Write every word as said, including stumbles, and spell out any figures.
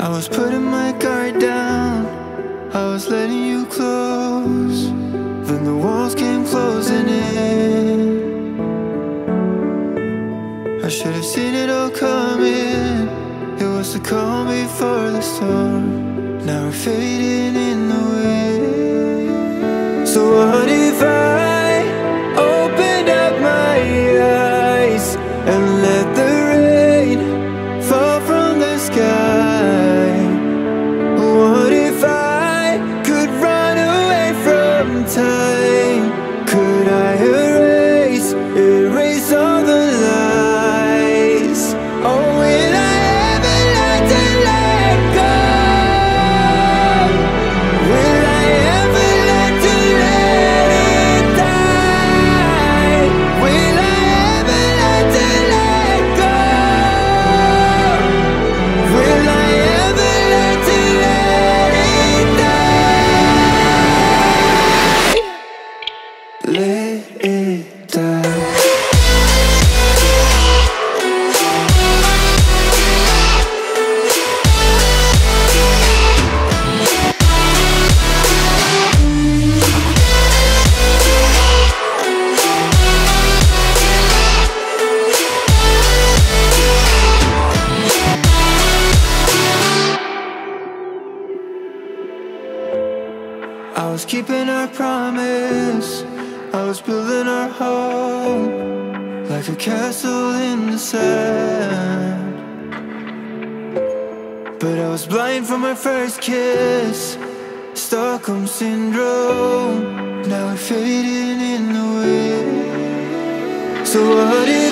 I was putting my guard down, I was letting you close. Then the walls came closing in. I should have seen it all coming. It was the calm before the storm. Now we're fading in the wind. So what if I opened up my eyes and let the rain fall from the sky? What if I could run away from time? Could I erase, erase all the lies? Oh, will I ever learn to let go? Will I ever learn to let it die? Will I ever learn to let go? Will I ever learn to let it die? Let it die. I was keeping our promise, I was building our home like a castle in the sand. But I was blind from my first kiss, Stockholm syndrome. Now we're fading in the wind. So what if